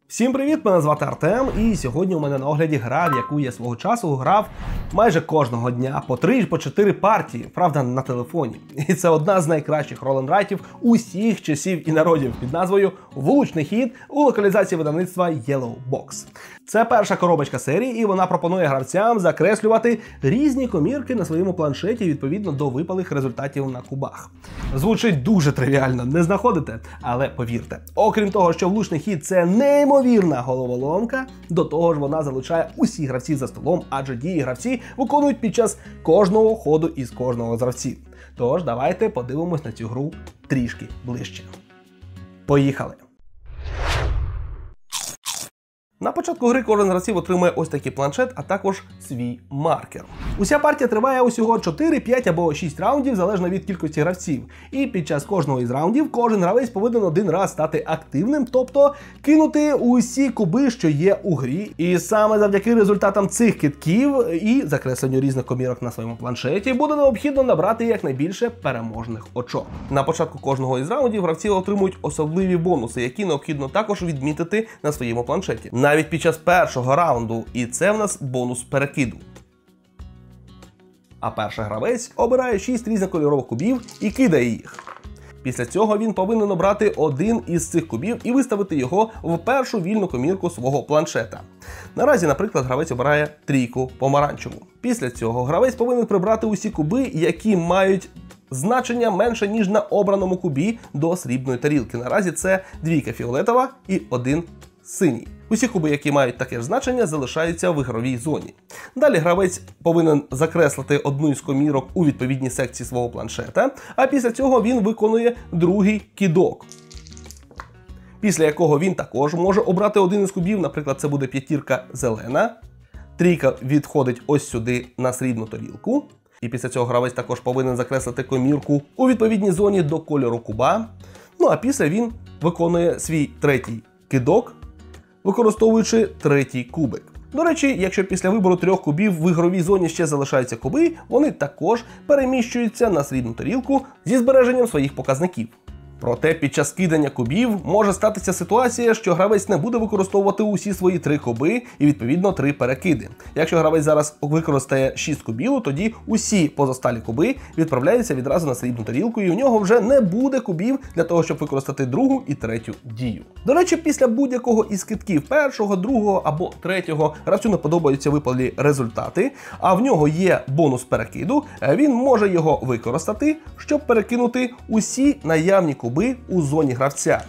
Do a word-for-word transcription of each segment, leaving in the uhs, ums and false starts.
Всім привіт, мене звати Артем, і сьогодні у мене на огляді гра, в яку я свого часу грав майже кожного дня по три по чотири партії, правда, на телефоні. І це одна з найкращих рол-н-райтів усіх часів і народів під назвою «Вуличний хід» у локалізації видавництва Yellow Box. Це перша коробочка серії, і вона пропонує гравцям закреслювати різні комірки на своєму планшеті відповідно до випалих результатів на кубах. Звучить дуже тривіально, не знаходите? Але повірте, окрім того, що влучний хід – це неймовірна головоломка, до того ж вона залучає усіх гравців за столом, адже дії гравці виконують під час кожного ходу із кожного з гравців. Тож давайте подивимось на цю гру трішки ближче. Поїхали! На початку гри кожен з гравців отримує ось такий планшет, а також свій маркер. Уся партія триває усього чотири, п'ять або шість раундів, залежно від кількості гравців. І під час кожного із раундів кожен гравець повинен один раз стати активним, тобто кинути усі куби, що є у грі. І саме завдяки результатам цих кидків і закресленню різних комірок на своєму планшеті буде необхідно набрати якнайбільше переможних очок. На початку кожного із раундів гравці отримують особливі бонуси, які необхідно також відмітити на своєму планшеті. Навіть під час першого раунду, і це в нас бонус перекиду. А перший гравець обирає шість різнокольорових кубів і кидає їх. Після цього він повинен обрати один із цих кубів і виставити його в першу вільну комірку свого планшета. Наразі, наприклад, гравець обирає трійку помаранчеву. Після цього гравець повинен прибрати усі куби, які мають значення менше, ніж на обраному кубі до срібної тарілки. Наразі це двійка фіолетова і один синій. Усі куби, які мають таке ж значення, залишаються в ігровій зоні. Далі гравець повинен закреслити одну із комірок у відповідній секції свого планшета, а після цього він виконує другий кидок, після якого він також може обрати один із кубів, наприклад, це буде п'ятірка зелена, трійка відходить ось сюди на срібну тарілку, і після цього гравець також повинен закреслити комірку у відповідній зоні до кольору куба, ну а після він виконує свій третій кидок, використовуючи третій кубик. До речі, якщо після вибору трьох кубів в ігровій зоні ще залишаються куби, вони також переміщуються на срібну тарілку зі збереженням своїх показників. Проте під час кидання кубів може статися ситуація, що гравець не буде використовувати усі свої три куби і відповідно три перекиди. Якщо гравець зараз використає шість кубів, тоді усі позосталі куби відправляються відразу на срібну тарілку, і у нього вже не буде кубів для того, щоб використати другу і третю дію. До речі, після будь-якого із кидків першого, другого або третього гравцю не подобаються випалі результати, а в нього є бонус перекиду, він може його використати, щоб перекинути усі наявні куби у зоні гравця.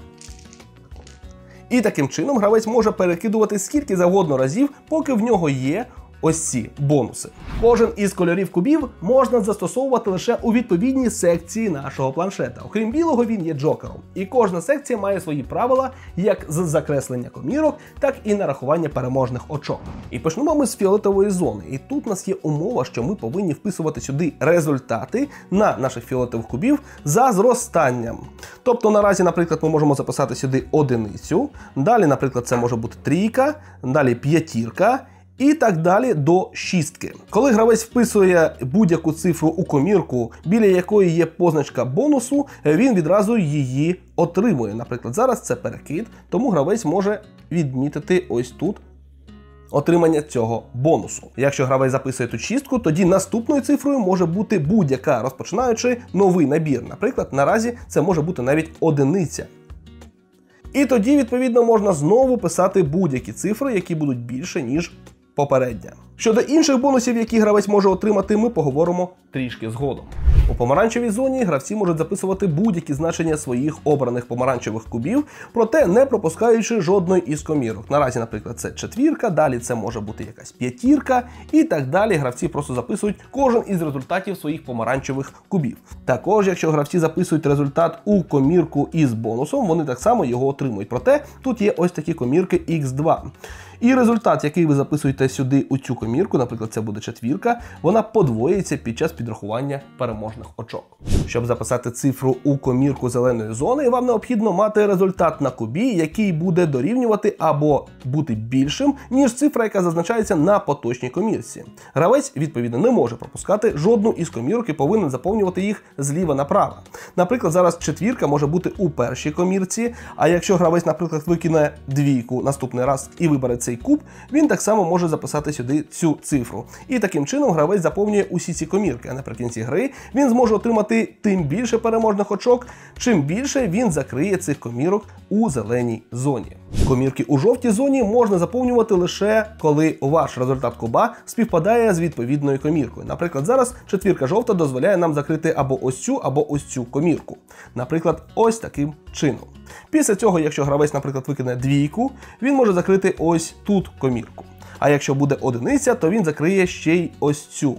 І таким чином гравець може перекидувати скільки завгодно разів, поки в нього є ось ці бонуси. Кожен із кольорів кубів можна застосовувати лише у відповідній секції нашого планшета. Окрім білого, він є джокером. І кожна секція має свої правила, як з закреслення комірок, так і нарахування переможних очок. І почнемо ми з фіолетової зони. І тут у нас є умова, що ми повинні вписувати сюди результати на наших фіолетових кубів за зростанням. Тобто наразі, наприклад, ми можемо записати сюди одиницю, далі, наприклад, це може бути трійка, далі п'ятірка, і так далі до шістки. Коли гравець вписує будь-яку цифру у комірку, біля якої є позначка бонусу, він відразу її отримує. Наприклад, зараз це перекид, тому гравець може відмітити ось тут отримання цього бонусу. Якщо гравець записує тут шістку, тоді наступною цифрою може бути будь-яка, розпочинаючи новий набір. Наприклад, наразі це може бути навіть одиниця. І тоді, відповідно, можна знову писати будь-які цифри, які будуть більше, ніж попередня. Щодо інших бонусів, які гравець може отримати, ми поговоримо трішки згодом. У помаранчевій зоні гравці можуть записувати будь-які значення своїх обраних помаранчевих кубів, проте не пропускаючи жодної із комірок. Наразі, наприклад, це четвірка, далі це може бути якась п'ятірка і так далі. Гравці просто записують кожен із результатів своїх помаранчевих кубів. Також, якщо гравці записують результат у комірку із бонусом, вони так само його отримують. Проте тут є ось такі комірки ікс два. І результат, який ви записуєте сюди у цю комірку, наприклад, це буде четвірка, вона подвоїться під час підрахування переможних очок. Щоб записати цифру у комірку зеленої зони, вам необхідно мати результат на кубі, який буде дорівнювати або бути більшим, ніж цифра, яка зазначається на поточній комірці. Гравець, відповідно, не може пропускати жодну із комірок і повинен заповнювати їх зліва направо. Наприклад, зараз четвірка може бути у першій комірці, а якщо гравець, наприклад, викине двійку наступний раз і вибере цей куб, він так само може записати сюди цю цифру. І таким чином гравець заповнює усі ці комірки, а наприкінці гри він зможе отримати тим більше переможних очок, чим більше він закриє цих комірок у зеленій зоні. Комірки у жовтій зоні можна заповнювати лише коли ваш результат куба співпадає з відповідною коміркою. Наприклад, зараз четвірка жовта дозволяє нам закрити або ось цю, або ось цю комірку. Наприклад, ось таким чином. Після цього, якщо гравець, наприклад, викине двійку, він може закрити ось тут комірку. А якщо буде одиниця, то він закриє ще й ось цю.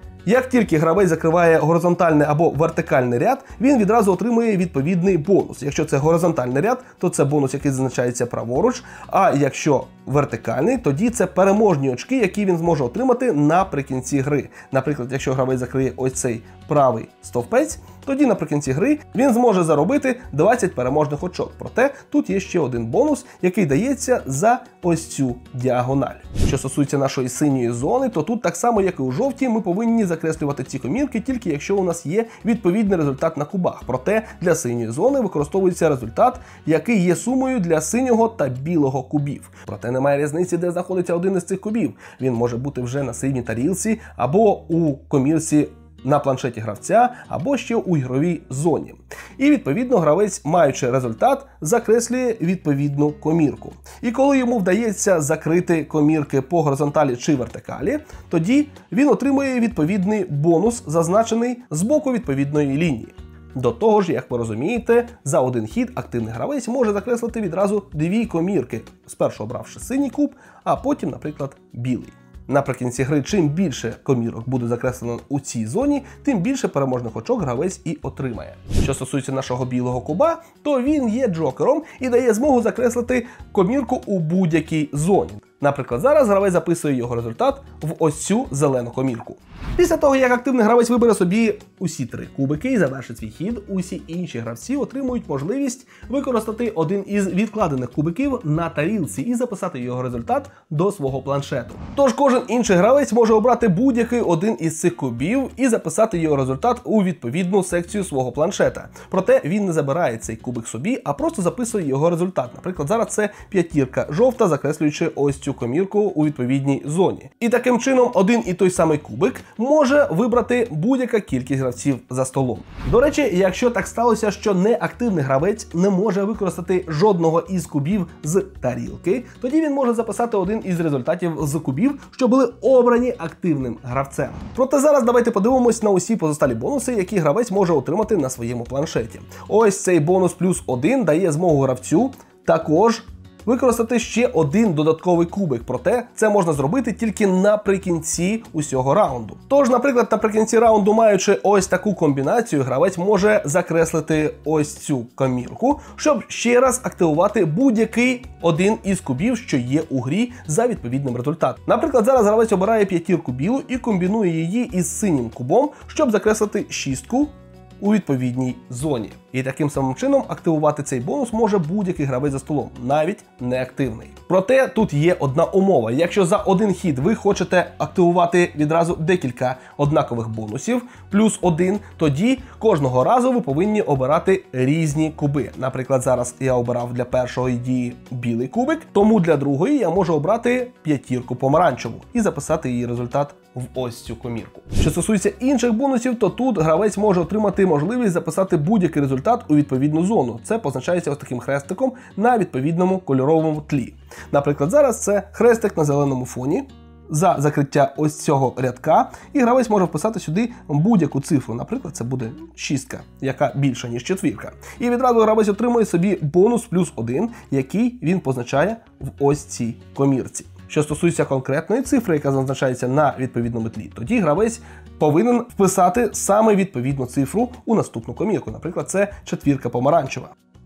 Як тільки гравець закриває горизонтальний або вертикальний ряд, він відразу отримує відповідний бонус. Якщо це горизонтальний ряд, то це бонус, який зазначається праворуч, а якщо вертикальний, тоді це переможні очки, які він зможе отримати наприкінці гри. Наприклад, якщо гравець закриє ось цей правий стовпець, тоді наприкінці гри він зможе заробити двадцять переможних очок. Проте тут є ще один бонус, який дається за ось цю діагональ. Що стосується нашої синьої зони, то тут так само, як і у жовтій, ми повинні закреслювати ці комірки тільки якщо у нас є відповідний результат на кубах. Проте для синьої зони використовується результат, який є сумою для синього та білого кубів. Проте немає різниці, де знаходиться один із цих кубів. Він може бути вже на синій тарілці або у комірці на планшеті гравця, або ще у ігровій зоні. І відповідно гравець, маючи результат, закреслює відповідну комірку. І коли йому вдається закрити комірки по горизонталі чи вертикалі, тоді він отримує відповідний бонус, зазначений з боку відповідної лінії. До того ж, як ви розумієте, за один хід активний гравець може закреслити відразу дві комірки, спершу обравши синій куб, а потім, наприклад, білий. Наприкінці гри, чим більше комірок буде закреслено у цій зоні, тим більше переможних очок гравець і отримає. Що стосується нашого білого куба, то він є джокером і дає змогу закреслити комірку у будь-якій зоні. Наприклад, зараз гравець записує його результат в ось цю зелену комірку. Після того, як активний гравець вибере собі усі три кубики і завершить свій хід, усі інші гравці отримують можливість використати один із відкладених кубиків на тарілці і записати його результат до свого планшету. Тож кожен інший гравець може обрати будь-який один із цих кубів і записати його результат у відповідну секцію свого планшета. Проте він не забирає цей кубик собі, а просто записує його результат. Наприклад, зараз це п'ятірка жовта, закреслюючи ось цю комірку у відповідній зоні. І таким чином один і той самий кубик може вибрати будь-яка кількість гравців за столом. До речі, якщо так сталося, що неактивний гравець не може використати жодного із кубів з тарілки, тоді він може записати один із результатів з кубів, що були обрані активним гравцем. Проте зараз давайте подивимось на усі позосталі бонуси, які гравець може отримати на своєму планшеті. Ось цей бонус плюс один дає змогу гравцю також використати ще один додатковий кубик, проте це можна зробити тільки наприкінці усього раунду. Тож, наприклад, наприкінці раунду, маючи ось таку комбінацію, гравець може закреслити ось цю комірку, щоб ще раз активувати будь-який один із кубів, що є у грі за відповідним результатом. Наприклад, зараз гравець обирає п'ятірку білу і комбінує її із синім кубом, щоб закреслити шістку у відповідній зоні. І таким самим чином активувати цей бонус може будь-який гравець за столом, навіть неактивний. Проте тут є одна умова. Якщо за один хід ви хочете активувати відразу декілька однакових бонусів, плюс один, тоді кожного разу ви повинні обирати різні куби. Наприклад, зараз я обирав для першої дії білий кубик, тому для другої я можу обрати п'ятірку помаранчеву і записати її результат в ось цю комірку. Що стосується інших бонусів, то тут гравець може отримати можливість записати будь-який результат у відповідну зону. Це позначається ось таким хрестиком на відповідному кольоровому тлі. Наприклад, зараз це хрестик на зеленому фоні за закриття ось цього рядка, і гравець може вписати сюди будь-яку цифру. Наприклад, це буде шістка, яка більша, ніж четвірка. І відразу гравець отримує собі бонус плюс один, який він позначає в ось цій комірці. Що стосується конкретної цифри, яка зазначається на відповідному тлі, тоді гравець повинен вписати саме відповідну цифру у наступну комірку. Наприклад, це четвірка помаранчева.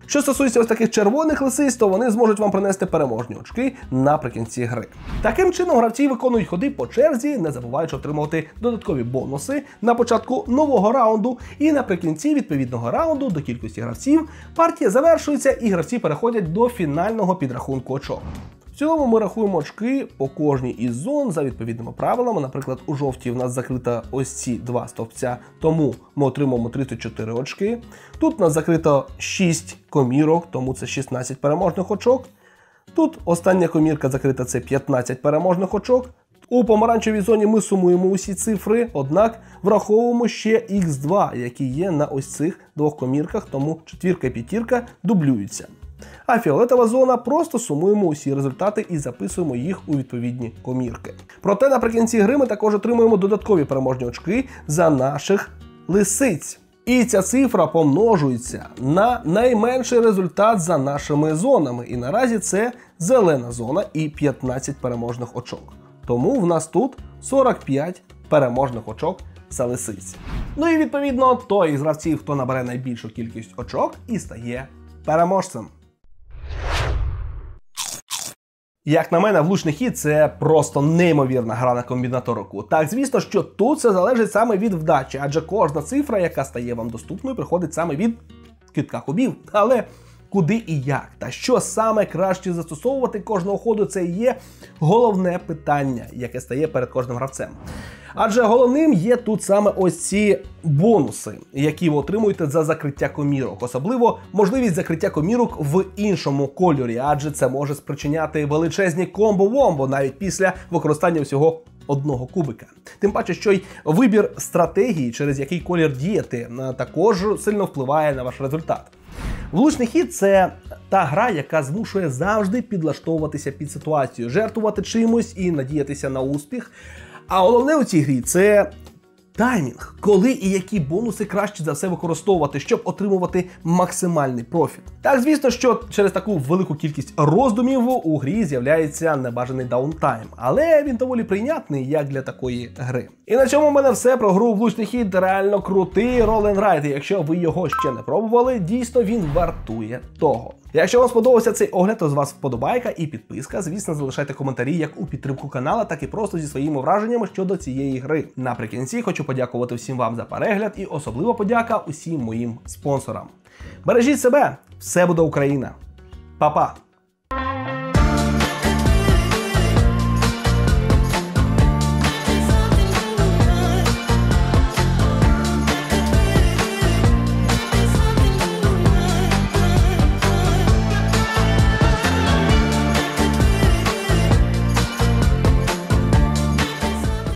Що стосується ось таких червоних лисиць, то вони зможуть вам принести переможні очки наприкінці гри. Таким чином, гравці виконують ходи по черзі, не забуваючи отримувати додаткові бонуси на початку нового раунду, і наприкінці відповідного раунду до кількості гравців партія завершується і гравці переходять до фінального підрахунку очок. В цілому ми рахуємо очки по кожній із зон за відповідними правилами. Наприклад, у жовтій в нас закрита ось ці два стовпця, тому ми отримуємо тридцять чотири очки. Тут у нас закрито шість комірок, тому це шістнадцять переможних очок. Тут остання комірка закрита, це п'ятнадцять переможних очок. У помаранчевій зоні ми сумуємо усі цифри, однак враховуємо ще ікс два, які є на ось цих двох комірках, тому четвірка і п'ятірка дублюються. А фіолетова зона просто сумуємо усі результати і записуємо їх у відповідні комірки. Проте наприкінці гри ми також отримуємо додаткові переможні очки за наших лисиць. І ця цифра помножується на найменший результат за нашими зонами. І наразі це зелена зона і п'ятнадцять переможних очок. Тому в нас тут сорок п'ять переможних очок за лисиць. Ну і відповідно той із гравців, хто набере найбільшу кількість очок, і стає переможцем. Як на мене, влучний хід – це просто неймовірна гра на комбінаторику. Так, звісно, що тут все залежить саме від вдачі, адже кожна цифра, яка стає вам доступною, приходить саме від кидка кубів. Але куди і як, та що саме краще застосовувати кожного ходу – це є головне питання, яке стає перед кожним гравцем. Адже головним є тут саме ось ці бонуси, які ви отримуєте за закриття комірок. Особливо можливість закриття комірок в іншому кольорі, адже це може спричиняти величезні комбо-вомбо навіть після використання всього одного кубика. Тим паче, що й вибір стратегії, через який колір діяти, також сильно впливає на ваш результат. Влучний хід – це та гра, яка змушує завжди підлаштовуватися під ситуацію, жертвувати чимось і надіятися на успіх. А головне у цій грі – це таймінг, коли і які бонуси краще за все використовувати, щоб отримувати максимальний профіт. Так, звісно, що через таку велику кількість роздумів у грі з'являється небажаний даунтайм, але він доволі прийнятний, як для такої гри. І на цьому в мене все про гру «Влучний хід». Реально крутий рол-н-райд, і якщо ви його ще не пробували, дійсно він вартує того. Якщо вам сподобався цей огляд, то з вас вподобайка і підписка. Звісно, залишайте коментарі як у підтримку канала, так і просто зі своїми враженнями щодо цієї гри. Наприкінці хочу подякувати всім вам за перегляд і особлива подяка усім моїм спонсорам. Бережіть себе, все буде Україна. Па-па!